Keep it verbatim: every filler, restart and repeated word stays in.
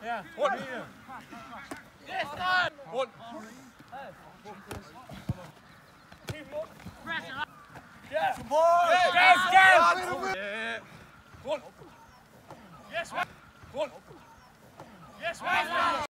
Ja, rundt. Yes, nej! Rundt. Ja! Support! Gas, gas! Rundt. Yes, rundt. Yes, rundt.